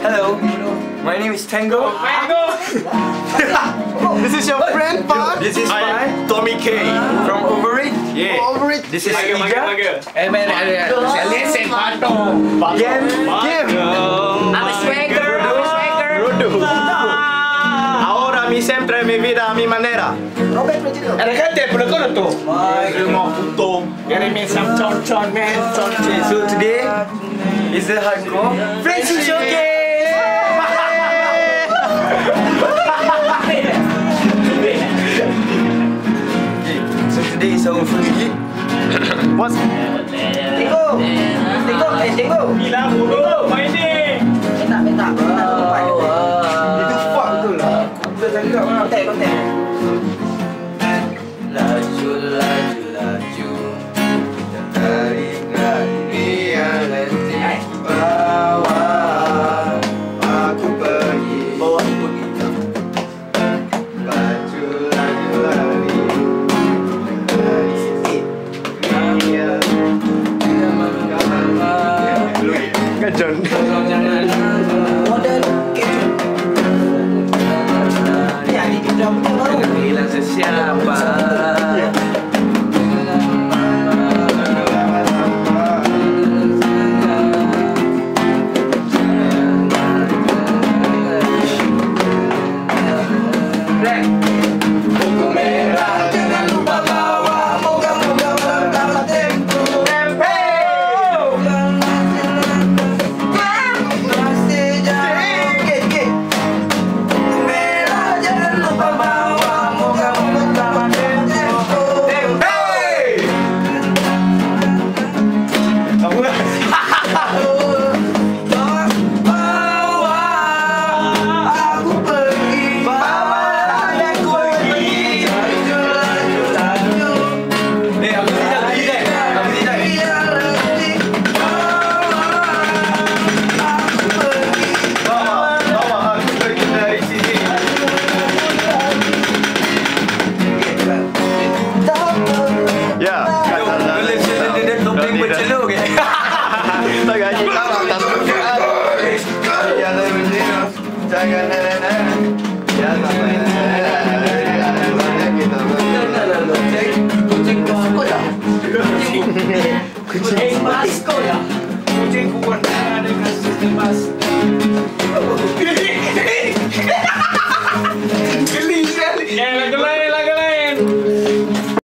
Hello, my name is Tango. This is your friend, Pan? This is my Tommy K from Overrate. Yeah. Overrate. This is Ija. Listen, Pato. Game. I'm a swagger. Rodo. Ahora mi sempre mi vida a mi manera. Elegante, pero con esto. Mau puto. Give me some chon man. Okay, so today is the hardcore friendship showcase. So today is our full gig. What's Tengok. Bila bodoh main ni. Minta. itu fuck betul lah. Kontak. Laju tarik dunia letih bawa aku pergi. Laju lari dunia Kajon. Model keju. Ya, ini kita baru. bilang sesiapa. Ya. Topeng berceluk ke? Tak gaji kau tak Ya jangan ya Kucing masko ya. Kucing masko ya. Kucing kuat dengan sistem mas.